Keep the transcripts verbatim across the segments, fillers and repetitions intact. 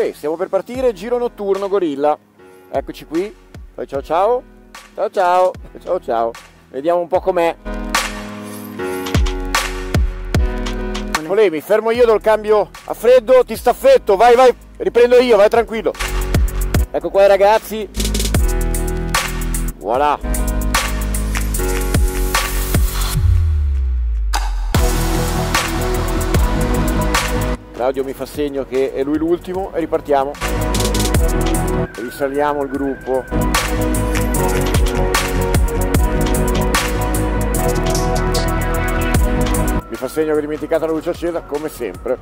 Olè, stiamo per partire, giro notturno Gorilla. Eccoci qui. Poi ciao ciao. Ciao ciao. Ciao ciao. Vediamo un po' com'è. Olè, mi fermo io dal cambio a freddo, ti staffetto, vai vai, riprendo io, vai tranquillo. Ecco qua ragazzi. Voilà. Claudio mi fa segno che è lui l'ultimo e ripartiamo. Risaliamo il gruppo. Mi fa segno che ho dimenticato la luce accesa, come sempre.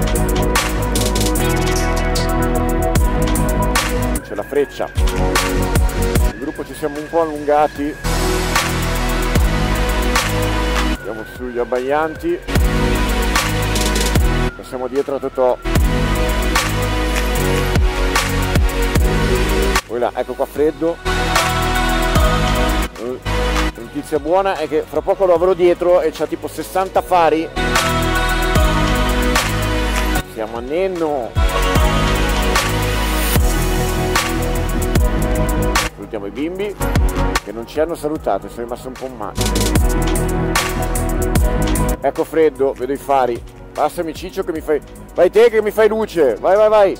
C'è la freccia. Il gruppo ci siamo un po' allungati. Andiamo sugli abbaianti. Passiamo dietro a Totò. Poi là, ecco qua freddo. La notizia buona è che fra poco lo avrò dietro e c'ha tipo sessanta fari. Siamo a Nenno. Salutiamo i bimbi che non ci hanno salutato, sono rimasto un po' male. Ecco freddo, vedo i fari. Passami Ciccio che mi fai... Vai te che mi fai luce! Vai vai vai!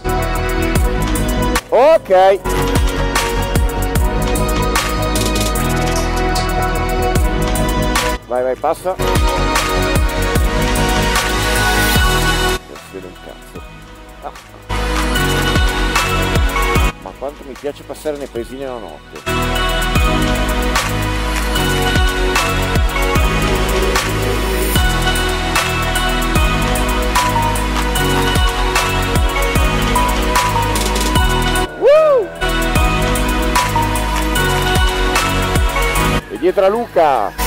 Ok! Vai vai passa! Non si vede un cazzo! Ah. Ma quanto mi piace passare nei paesini la notte! E dietro a Luca!